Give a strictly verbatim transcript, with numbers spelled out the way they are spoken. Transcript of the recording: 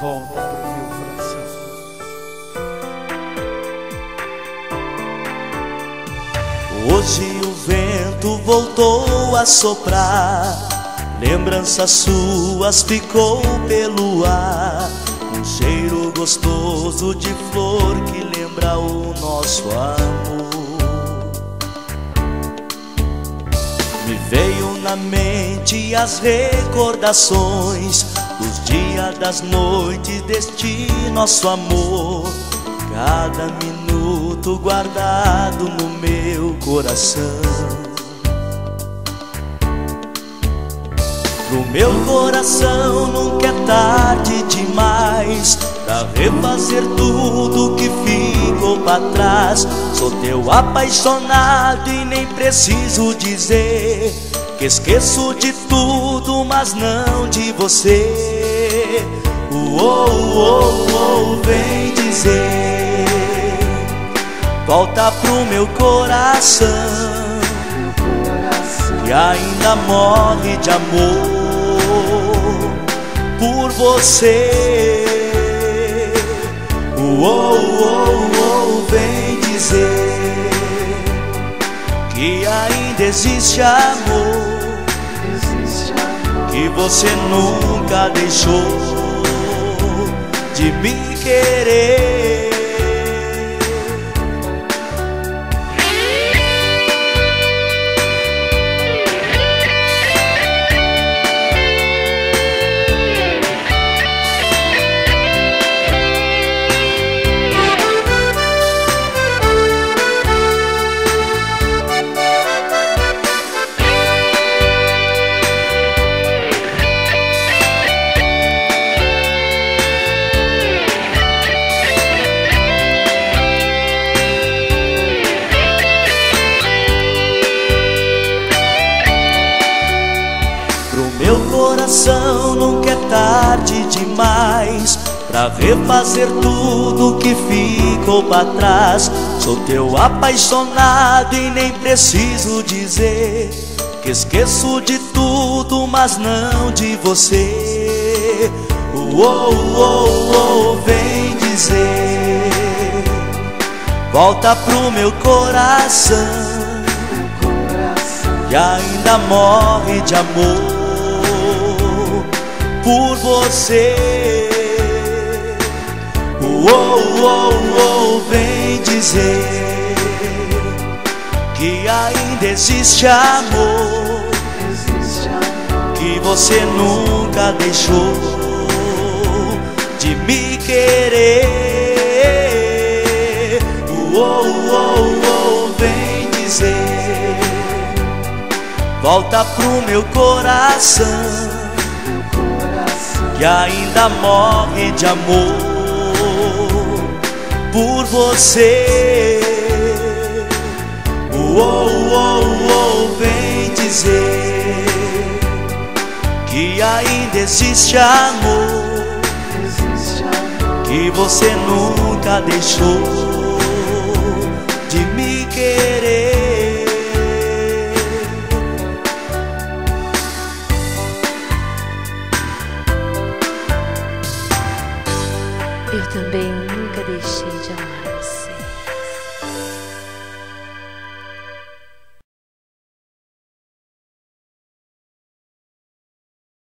volta pro meu coração. Hoje o vento voltou a soprar, lembranças suas ficou pelo ar, um cheiro gostoso de flor que lembra o nosso amor. Me veio na mente as recordações dos dias, das noites deste nosso amor, cada minuto guardado no meu coração. Pro meu coração nunca é tarde demais pra refazer tudo que ficou pra trás. Sou teu apaixonado e nem preciso dizer que esqueço de tudo, mas não de você. Uou, uou, uou, vem dizer, volta pro meu coração, que ainda morre de amor por você. Uou, uou, uou, vem dizer que ainda existe amor, que você nunca deixou de me querer. Meu coração nunca é tarde demais pra refazer tudo que ficou pra trás. Sou teu apaixonado e nem preciso dizer que esqueço de tudo, mas não de você. Uou, uou, uou, vem dizer, volta pro meu coração, que ainda morre de amor por você. Uou, uou, uou, vem dizer que ainda existe amor, que você nunca deixou de me querer. Uou, uou, uou, vem dizer, volta pro meu coração, que ainda morre de amor por você. Uou, uou, uou, vem dizer que ainda existe amor, que você nunca deixou de me querer. Eu também nunca deixei de amar.